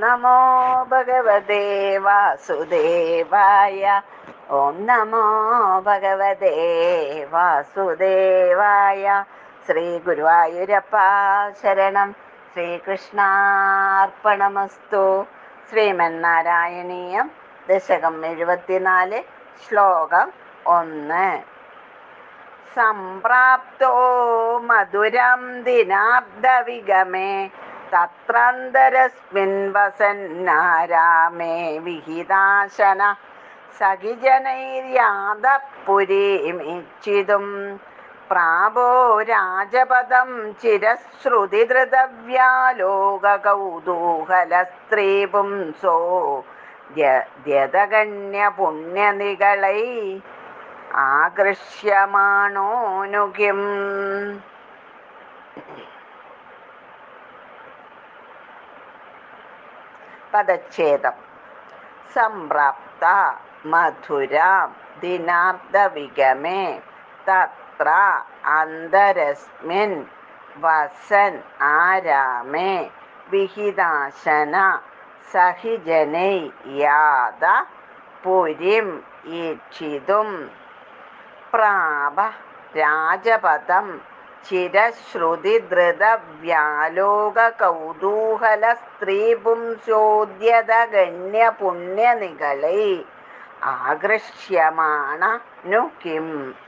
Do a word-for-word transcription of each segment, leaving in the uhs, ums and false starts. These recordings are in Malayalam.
നമോ ഭഗവതേ വാസുദേവായ. ഓം നമോ ഭഗവതേ വാസുദേവായ. ശ്രീ ഗുരുവായൂരപ്പ ശരണം. ശ്രീകൃഷ്ണാർപ്പണമസ്തു. ശ്രീമന്നാരായണീയം ദശകം എഴുപത്തിനാല് ശ്ലോകം ഒന്ന്. സംപ്രാപ്തോ മധുരം ദിനാബ്ദവിഗമേ തത്രാന്തരസ്മിൻ വസന്നാരാമേ വിഹിതാശന സഖിജനൈര്യാദപുരീമിച്ഛിതും പ്രാപോ രാജപദം ചിരശ്രുതിധൃതവ്യാലോകകൗതൂഹലസ്ത്രീപുംസോ ദ്യതഗണ്യപുണ്യനികളൈ ആകൃഷ്യമാണോനുകിം. പദച്ഛേദം. സംപ്രാപ്ത മധുരാം ദിനാർദ്ധവിഗമേ തത്ര അന്തരസ്മിൻ വസൻ ആരാമേ വിഹിതാശന സഹിജനൈ യാത പുരിം ഈക്ഷിതും പ്രാപ രാജപദം ചിരശ്രുതിധൃതവ്യാലോകകൗതൂഹലസ്ത്രീപുംസോദ്യതഗണ്യപുണ്യനികളൈ ആകൃഷ്യമാണ നു കിം.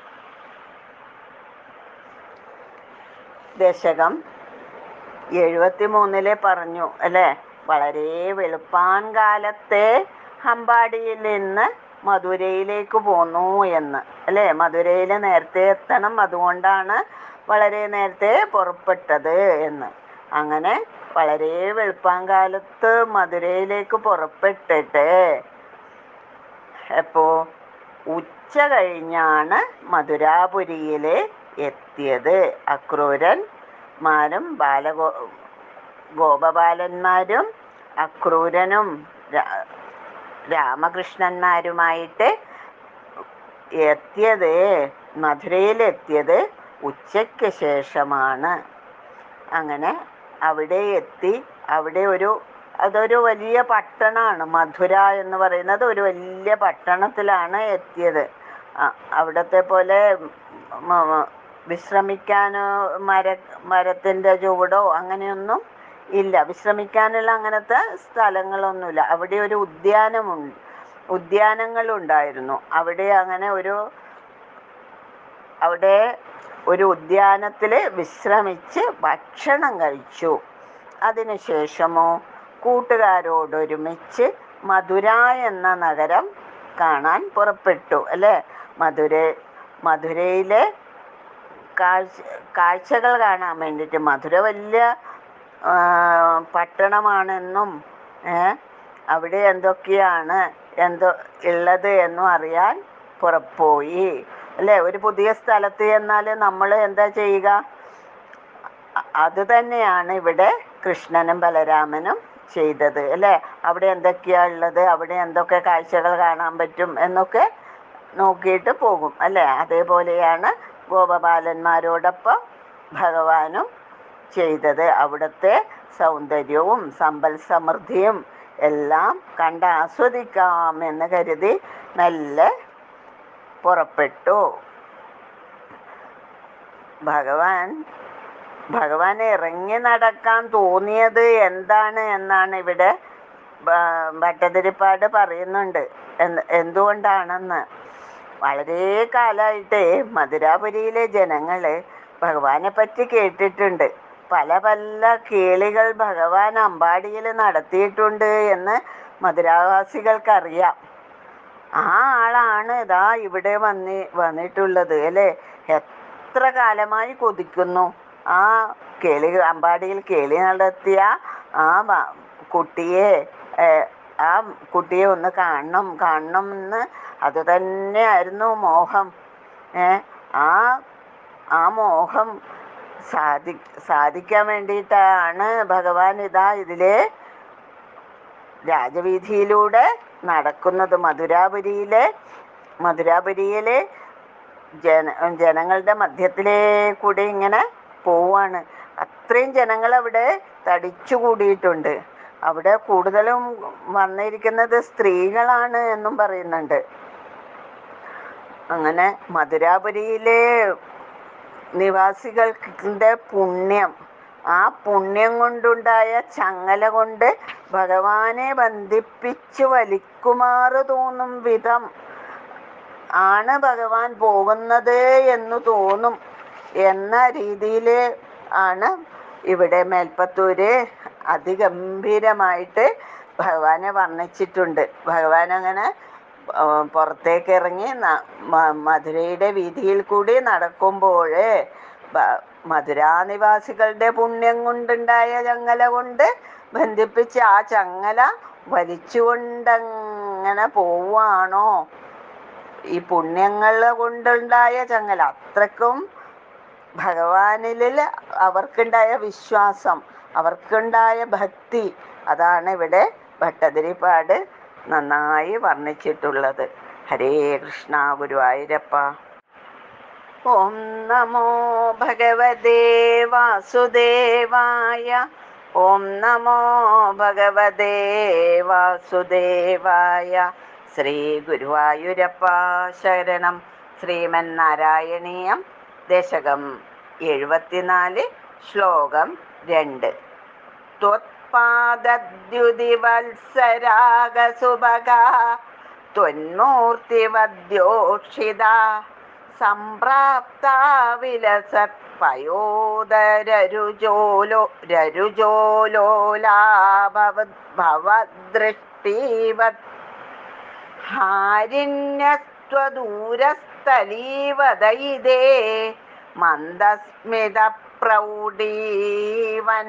ദശകം എഴുപത്തിമൂന്നിലെ പറഞ്ഞു അല്ലേ. വളരെ വെളുപ്പാൻ കാലത്തെ ഹമ്പാടിയിൽ നിന്ന് മധുരയിലേക്ക് പോന്നു എന്ന് അല്ലേ. മധുരയിൽ നേരത്തെ എത്തണം, അതുകൊണ്ടാണ് വളരെ നേരത്തെ പുറപ്പെട്ടത് എന്ന്. അങ്ങനെ വളരെ വെളുപ്പാൻ കാലത്ത് മധുരയിലേക്ക് പുറപ്പെട്ടിട്ട് എപ്പോ ഉച്ച കഴിഞ്ഞാണ് മധുരാപുരിയിൽ എത്തിയത്. അക്രൂരന്മാരും ബാലഗോ ഗോപബാലന്മാരും അക്രൂരനും രാമകൃഷ്ണന്മാരുമായിട്ട് എത്തിയത്, മധുരയിലെത്തിയത് ഉച്ചയ്ക്ക് ശേഷമാണ്. അങ്ങനെ അവിടെ എത്തി. അവിടെ ഒരു അതൊരു വലിയ പട്ടണമാണ്. മധുര എന്ന് പറയുന്നത് ഒരു വലിയ പട്ടണത്തിലാണ് എത്തിയത്. അവിടത്തെ പോലെ വിശ്രമിക്കാനോ മര മരത്തിൻ്റെ ചുവടോ അങ്ങനെയൊന്നും ഇല്ല. വിശ്രമിക്കാനുള്ള അങ്ങനത്തെ സ്ഥലങ്ങളൊന്നുമില്ല. അവിടെ ഒരു ഉദ്യാനമുണ്ട് ഉദ്യാനങ്ങളുണ്ടായിരുന്നു. അവിടെ അങ്ങനെ ഒരു അവിടെ ഒരു ഉദ്യാനത്തിൽ വിശ്രമിച്ച് ഭക്ഷണം കഴിച്ചു. അതിനുശേഷമോ കൂട്ടുകാരോടൊരുമിച്ച് മധുര എന്ന നഗരം കാണാൻ പുറപ്പെട്ടു അല്ലേ. മധുര മധുരയിലെ കാഴ്ച കാഴ്ചകൾ കാണാൻ വേണ്ടിയിട്ട്. മധുര വലിയ പട്ടണമാണെന്നും അവിടെ എന്തൊക്കെയാണ് എന്തോ ഉള്ളത് എന്നും അറിയാൻ പുറപ്പോയി അല്ലേ. ഒരു പുതിയ സ്ഥലത്ത് ചെന്നാൽ നമ്മൾ എന്താ ചെയ്യുക? അത് തന്നെയാണ് ഇവിടെ കൃഷ്ണനും ബലരാമനും ചെയ്തത് അല്ലേ. അവിടെ എന്തൊക്കെയാ ഉള്ളത്, അവിടെ എന്തൊക്കെ കാഴ്ചകൾ കാണാൻ പറ്റും എന്നൊക്കെ നോക്കിയിട്ട് പോകും അല്ലേ. അതേപോലെയാണ് ഗോപബാലന്മാരോടൊപ്പം ഭഗവാനും ചെയ്തത്. അവിടുത്തെ സൗന്ദര്യവും സമ്പൽ സമൃദ്ധിയും എല്ലാം കണ്ട് ആസ്വദിക്കാമെന്ന് കരുതി മെല്ലെ പുറപ്പെട്ടു. ഭഗവാൻ ഭഗവാൻ ഇറങ്ങി നടക്കാൻ തോന്നിയത് എന്താണ് എന്നാണ് ഇവിടെ ഭട്ടതിരിപ്പാട് പറയുന്നുണ്ട്. എന്തുകൊണ്ടാണെന്ന്. വളരെ കാലമായിട്ട് മധുരാപുരിയിലെ ജനങ്ങൾ ഭഗവാനെ പറ്റി കേട്ടിട്ടുണ്ട്. പല പല കേളികൾ ഭഗവാൻ അമ്പാടിയിൽ നടത്തിയിട്ടുണ്ട് എന്ന് മധുരാവാസികൾക്കറിയാം. ആ ആളാണ് ഇതാ ഇവിടെ വന്നി വന്നിട്ടുള്ളത് അല്ലേ. എത്ര കാലമായി കൊതിക്കുന്നു ആ കേളി അമ്പാടിയിൽ കേളി നടത്തിയ ആ കുട്ടിയെ ആ കുട്ടിയെ ഒന്ന് കാണണം കാണണം എന്ന്. അത് തന്നെയായിരുന്നു മോഹം. ആ ആ മോഹം സാധി സാധിക്കാൻ വേണ്ടിയിട്ടാണ് ഭഗവാൻ ഇതാ ഇതിലെ രാജവീതിയിലൂടെ നടക്കുന്നത്. മധുരാപുരിയിലെ മധുരാപുരിയിലെ ജന ജനങ്ങളുടെ മധ്യത്തിലേ കൂടി ഇങ്ങനെ പോവാണ്. അത്രയും ജനങ്ങൾ അവിടെ തടിച്ചു കൂടിയിട്ടുണ്ട്. അവിടെ കൂടുതലും വന്നിരിക്കുന്നത് സ്ത്രീകളാണ് എന്നും പറയുന്നുണ്ട്. അങ്ങനെ മധുരാപുരിയിലെ നിവാസികളുടെ പുണ്യം, ആ പുണ്യം കൊണ്ടുണ്ടായ ചങ്ങല കൊണ്ട് ഭഗവാനെ ബന്ധിപ്പിച്ചു വലിക്കുമാറ് തോന്നും വിധം ആണ് ഭഗവാൻ പോകുന്നത് എന്നു തോന്നും എന്ന രീതിയിൽ ആണ് ഇവിടെ മേൽപ്പത്തൂര് അതിഗംഭീരമായിട്ട് ഭഗവാനെ വർണ്ണിച്ചിട്ടുണ്ട്. ഭഗവാൻ അങ്ങനെ പുറത്തേക്ക് ഇറങ്ങി മധുരയുടെ വീതിയിൽ കൂടി നടക്കുമ്പോൾ മധുരാനിവാസികളുടെ പുണ്യം കൊണ്ടുണ്ടായ ചങ്ങല കൊണ്ട് ബന്ധിപ്പിച്ച് ആ ചങ്ങല വലിച്ചുകൊണ്ടങ്ങനെ പോവാണോ? ഈ പുണ്യങ്ങൾ കൊണ്ടുണ്ടായ ചങ്ങല, അത്രക്കും ഭഗവാനിൽ അവർക്കുണ്ടായ വിശ്വാസം, അവർക്കുണ്ടായ ഭക്തി, അതാണ് ഇവിടെ ഭട്ടതിരിപ്പാട് നന്നായി വർണ്ണിച്ചിട്ടുള്ളത്. ഹരേ കൃഷ്ണ ഗുരുവായൂരപ്പ. ഓം നമോ ഭഗവതേ വാസുദേവായ. ഓം നമോ ഭഗവതേ വാസുദേവായ. ശ്രീ ഗുരുവായൂരപ്പ ശരണം. ശ്രീമന്നാരായണീയം ദശകം എഴുപത്തിനാല് ശ്ലോകം രണ്ട്. ത്വത്പാദദ്യുതിവത്സരാഗസുഭഗാ ത്വന്മൂർത്തിവദ്യോക്ഷിത സംപ്രാപ്താ വിലസത് പയോദരരുജോലോ രരുജോലോലാഭവദൃഷ്ടീവത് ഹാരിണ്യസ്ത്വദൂരസ്ഥലീവദയിതേ മന്ദസ്മിത പ്രൗഢീവൻ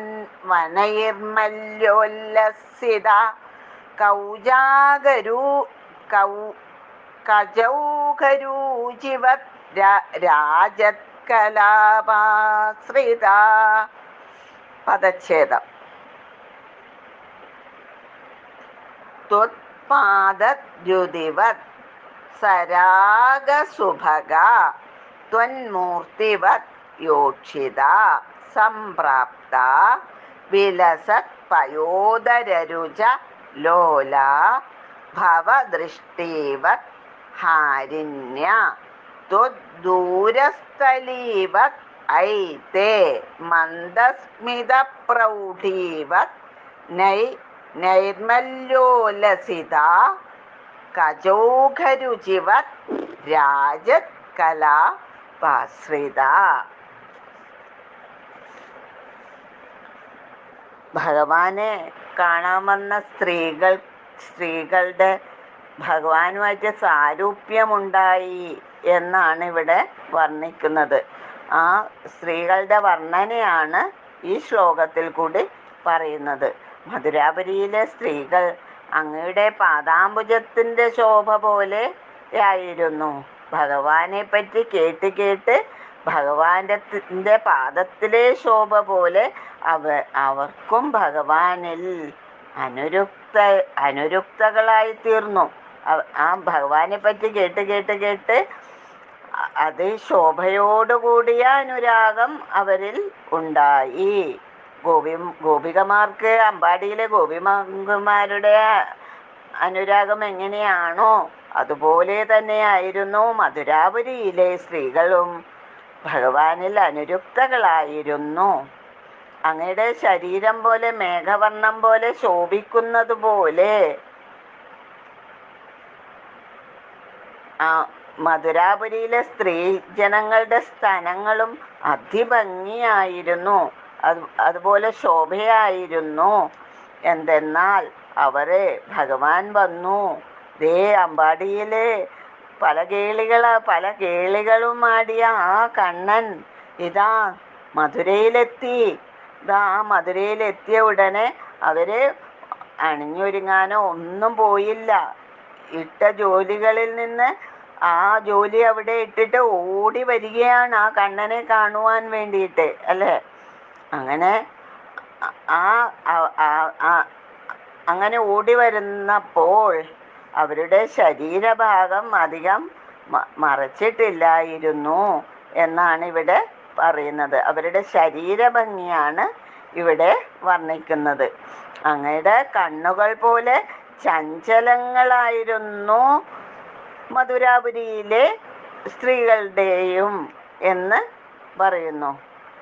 വനൈർമല്യോല്ലസിത കൗജാഗരൂ കൗ കജൗഘരൂചിവത് രാജത്കലാപാശ്രിത. പദച്ഛേദം. ത്വത്പാദദ്യുതിവത് സരാഗസുഭഗ ത്വന്മൂർത്തിവത് യോക്ഷിത സംപ്രാപ്ത വിലസത് പയോദരരുച ലോല ഭവദൃഷ്ടീവത് ഹാരിണ്യ ത്വദ്ദൂരസ്ഥലീവത് ഐതേ മന്ദസ്മിത പ്രൗഢീവത് നൈ നൈർമല്യോല്ലസിത കജൗഘരുചിവത് രാജത് കലാപാശ്രിത. ഭഗവാനെ കാണാമെന്ന സ്ത്രീകൾ സ്ത്രീകളുടെ ഭഗവാനുമായിട്ട് സാരൂപ്യമുണ്ടായി എന്നാണ് ഇവിടെ വർണ്ണിക്കുന്നത്. ആ സ്ത്രീകളുടെ വർണ്ണനയാണ് ഈ ശ്ലോകത്തിൽ കൂടി പറയുന്നത്. മധുരാപുരിയിലെ സ്ത്രീകൾ അങ്ങയുടെ പാദാംബുജത്തിൻ്റെ ശോഭ പോലെ ആയിരുന്നു. ഭഗവാനെ പറ്റി കേട്ട് കേട്ട് ഭഗവാന്റെ പാദത്തിലെ ശോഭ പോലെ അവ അവർക്കും ഭഗവാനിൽ അനുരുക്ത അനുരുക്തകളായി തീർന്നു. ആ ഭഗവാനെ പറ്റി കേട്ട് കേട്ട് കേട്ട് അത് ശോഭയോടുകൂടിയ അനുരാഗം അവരിൽ ഉണ്ടായി. ഗോപി ഗോപികമാർക്ക് അമ്പാടിയിലെ ഗോപിമാരുടെ അനുരാഗം എങ്ങനെയാണോ അതുപോലെ തന്നെയായിരുന്നു മധുരാപുരിയിലെ സ്ത്രീകളും ഭഗവാനിൽ അനുരുക്തകളായിരുന്നു. അങ്ങയുടെ ശരീരം പോലെ മേഘവർണ്ണം പോലെ ശോഭിക്കുന്നത് പോലെ ആ മധുരാപുരിയിലെ സ്ത്രീ ജനങ്ങളുടെ സ്ഥലങ്ങളും അതിഭംഗിയായിരുന്നു. അത് അതുപോലെ ശോഭയായിരുന്നു. എന്തെന്നാൽ അവരെ ഭഗവാൻ വന്നു. ദേ അമ്പാടിയിലെ പല കേളികളാ പല കേളികളും ആടിയ ആ കണ്ണൻ ഇതാ മധുരയിലെത്തി. ഇതാ ആ മധുരയിലെത്തിയ ഉടനെ അവര് അണിഞ്ഞൊരുങ്ങാനോ ഒന്നും പോയില്ല. ഇട്ട ജോലികളിൽ നിന്ന് ആ ജോലി അവിടെ ഇട്ടിട്ട് ഓടി വരികയാണ് ആ കണ്ണനെ കാണുവാൻ വേണ്ടിയിട്ട്, അല്ലേ? അങ്ങനെ ആ അങ്ങനെ ഓടി വരുന്നപ്പോൾ അവരുടെ ശരീരഭാഗം അധികം മറച്ചിട്ടില്ലായിരുന്നു എന്നാണ് ഇവിടെ പറയുന്നത്. അവരുടെ ശരീരഭംഗിയാണ് ഇവിടെ വർണ്ണിക്കുന്നത്. അങ്ങയുടെ കണ്ണുകൾ പോലെ ചഞ്ചലങ്ങളായിരുന്നു മധുരാപുരിയിലെ സ്ത്രീകളുടെയും എന്ന് പറയുന്നു.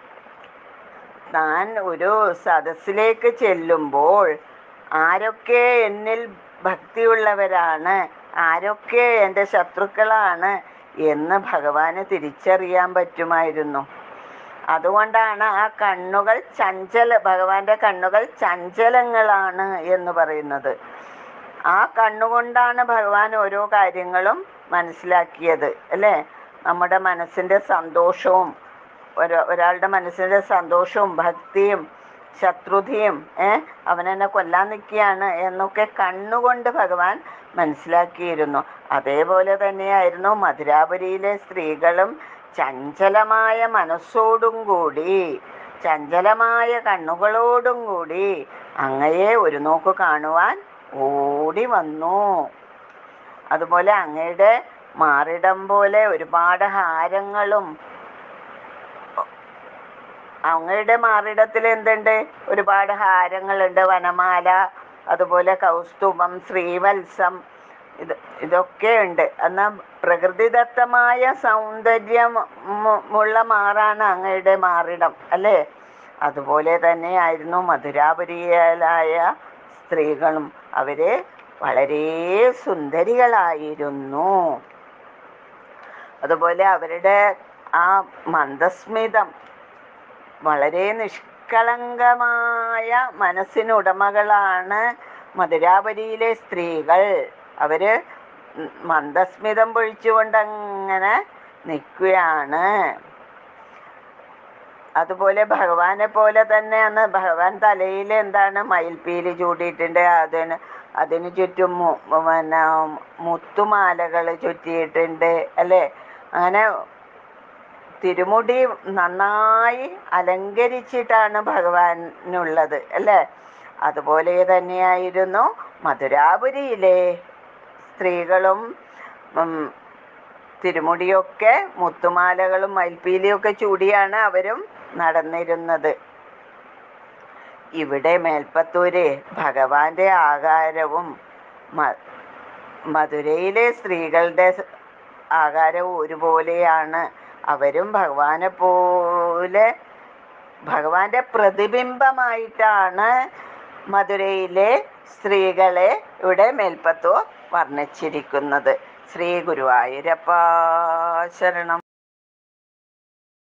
താൻ ഒരു സദസ്സിലേക്ക് ചെല്ലുമ്പോൾ ആരൊക്കെ എന്നിൽ ഭക്തിയുള്ളവരാണ്, ആരൊക്കെ എൻ്റെ ശത്രുക്കളാണ് എന്ന് ഭഗവാന് തിരിച്ചറിയാൻ പറ്റുമായിരുന്നു. അതുകൊണ്ടാണ് ആ കണ്ണുകൾ ചഞ്ചല ഭഗവാന്റെ കണ്ണുകൾ ചഞ്ചലങ്ങളാണ് എന്ന് പറയുന്നത്. ആ കണ്ണുകൊണ്ടാണ് ഭഗവാൻ ഓരോ കാര്യങ്ങളും മനസ്സിലാക്കിയത് അല്ലേ. നമ്മുടെ മനസ്സിൻ്റെ സന്തോഷവും ഒരാ ഒരാളുടെ മനസ്സിൻ്റെ സന്തോഷവും ഭക്തിയും ശത്രുതയും ഏഹ് അവനെന്നെ കൊല്ലാൻ നിൽക്കുകയാണ് എന്നൊക്കെ കണ്ണുകൊണ്ട് ഭഗവാൻ മനസ്സിലാക്കിയിരുന്നു. അതേപോലെ തന്നെയായിരുന്നു മധുരാപുരിയിലെ സ്ത്രീകളും ചഞ്ചലമായ മനസ്സോടും കൂടി ചഞ്ചലമായ കണ്ണുകളോടും കൂടി അങ്ങയെ ഒരു നോക്ക് കാണുവാൻ ഓടി വന്നു. അതുപോലെ അങ്ങയുടെ മാറിടം പോലെ ഒരുപാട് ഹാരങ്ങളും, അങ്ങയുടെ മാറിടത്തിൽ എന്തുണ്ട്, ഒരുപാട് ഹാരങ്ങളുണ്ട്, വനമാല, അതുപോലെ കൗസ്തുഭം, ശ്രീവത്സം, ഇത് ഇതൊക്കെ ഉണ്ട്. എന്നാൽ പ്രകൃതിദത്തമായ സൗന്ദര്യമുള്ള മാറാണ് അങ്ങയുടെ മാറിടം അല്ലേ. അതുപോലെ തന്നെയായിരുന്നു മധുരാപുരിയിലായ സ്ത്രീകളും. അവര് വളരെ സുന്ദരികളായിരുന്നു. അതുപോലെ അവരുടെ ആ മന്ദസ്മിതം, വളരെ നിഷ്കളങ്കമായ മനസ്സിനുടമകളാണ് മധുരാപുരിയിലെ സ്ത്രീകൾ. അവര് മന്ദസ്മിതം പൊഴിച്ചുകൊണ്ടങ്ങനെ നിൽക്കുകയാണ്. അതുപോലെ ഭഗവാനെ പോലെ തന്നെ അന്ന് ഭഗവാൻ തലയിൽ എന്താണ് മയിൽപ്പീലി ചൂടിയിട്ടുണ്ട്. അതിന് അതിന് ചുറ്റും പിന്നെ മുത്തുമാലകൾ ചുറ്റിയിട്ടുണ്ട് അല്ലേ. അങ്ങനെ തിരുമുടി നന്നായി അലങ്കരിച്ചിട്ടാണ് ഭഗവാനുള്ളത് അല്ലേ. അതുപോലെ തന്നെയായിരുന്നു മധുരാപുരിയിലെ സ്ത്രീകളും. തിരുമുടിയൊക്കെ മുത്തുമാലകളും മയിൽപ്പീലിയൊക്കെ ചൂടിയാണ് അവരും നടന്നിരുന്നത്. ഇവിടെ മേൽപ്പത്തൂര് ഭഗവാന്റെ ആകാരവും മധുരയിലെ സ്ത്രീകളുടെ ആകാരവും ഒരുപോലെയാണ്. അവരും ഭഗവാനെ പോലെ ഭഗവാന്റെ പ്രതിബിംബമായിട്ടാണ് മധുരയിലെ സ്ത്രീകളെ ഇവിടെ മേൽപ്പത്തൂർ വർണ്ണിച്ചിരിക്കുന്നത്. ശ്രീ ഗുരുവായൂരപ്പ ശരണം.